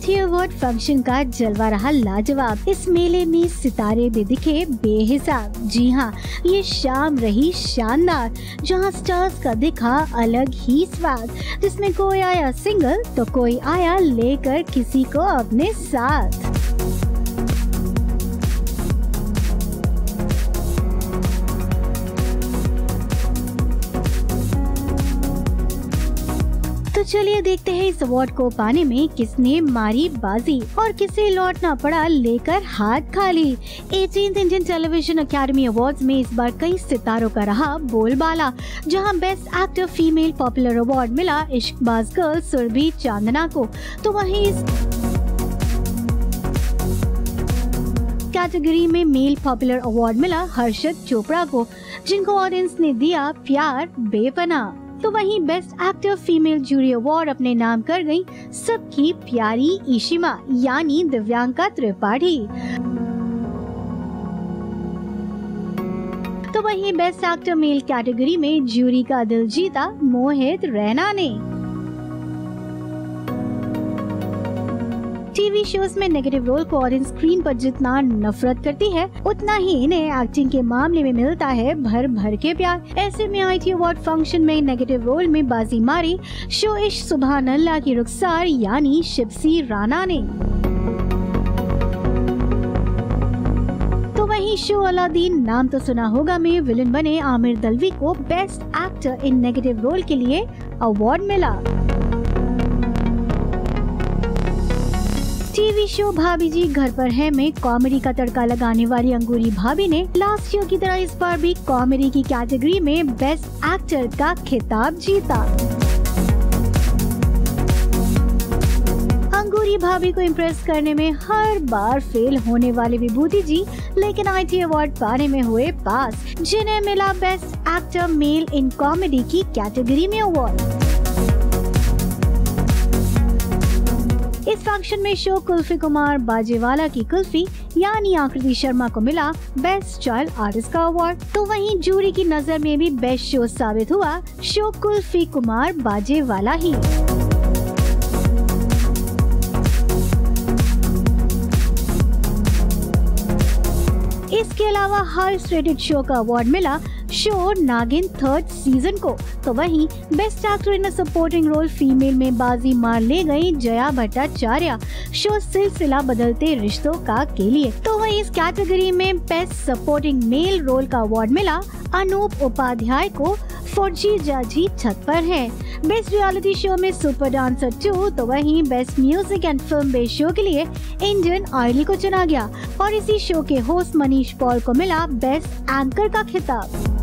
IIT award function का जलवा रहा लाजवाब। इस मेले में सितारे भी दिखे बेहिसाब। जी हाँ, ये शाम रही शानदार, जहाँ स्टार्स का दिखा अलग ही स्वाद, जिसमें कोई आया सिंगल तो कोई आया लेकर किसी को अपने साथ। तो चलिए देखते हैं इस अवार्ड को पाने में किसने मारी बाजी और किसे लौटना पड़ा लेकर हाथ खाली। 18th Indian television academy awards में इस बार कई सितारों का रहा बोलबाला, जहां best actor female popular award मिला इश्कबाज गर्ल सुरभि चांदना को, तो वहीं इस कैटेगरी में मेल पॉपुलर अवार्ड मिला हर्षद चोपड़ा को, जिनको ऑडियंस ने दिया प्यार बेपनाह। तो वहीं best actor female jury award अपने नाम कर गई सबकी प्यारी ईशिमा यानी दिव्यांका त्रिपाठी। तो वहीं बेस्ट एक्टर मेल कैटेगरी में जूरी का दिल जीता मोहित रैना ने। टीवी शोज में नेगेटिव रोल को ऑडियंस स्क्रीन पर जितना नफरत करती है, उतना ही इन्हें एक्टिंग के मामले में मिलता है भर भर के प्यार। ऐसे में IIT अवार्ड फंक्शन में नेगेटिव रोल में बाजी मारी शो इश्क सुभान अल्लाह की रुखसार यानी शिप्सी राणा ने। तो वहीं शो अलादीन नाम तो सुना होगा में विलन बने आमिर दलवी को best actor in negative role के लिए अवार्ड मिला। टीवी शो भाभी जी घर पर है में कॉमेडी का तड़का लगाने वाली अंगूरी भाभी ने लास्ट शो की तरह इस बार भी कॉमेडी की कैटेगरी में बेस्ट एक्टर का खिताब जीता। अंगूरी भाभी को इम्प्रेस करने में हर बार फेल होने वाले विभूति जी लेकिन IIT अवार्ड पाने में हुए पास, जिन्हें मिला best actor male in comedy की कैटेगरी में अवार्ड। इस फंक्शन में शो कुल्फी कुमार बाजेवाला की कुल्फी यानी आकृति शर्मा को मिला बेस्ट चाइल्ड आर्टिस्ट का अवार्ड। तो वहीं जूरी की नजर में भी बेस्ट शो साबित हुआ शो कुल्फी कुमार बाजेवाला ही। इसके अलावा हाईएस्ट रेटेड शो का अवार्ड मिला शो नागिन 3rd सीजन को। तो वहीं best actor in a supporting role female में बाजी मार ले गई जया भट्टाचार्य शो सिलसिला बदलते रिश्तों का के लिए। तो वहीं इस कैटेगरी में बेस्ट सपोर्टिंग मेल रोल का अवार्ड मिला अनूप उपाध्याय को फौजी जाजी छत पर है। बेस्ट रियलिटी शो में सुपर डांसर 2, तो वहीं best music and film based show के लिए इंडियन आइडल को चुना गया और इसी शो के होस्ट मनीष पॉल को मिला बेस्ट एंकर का खिताब।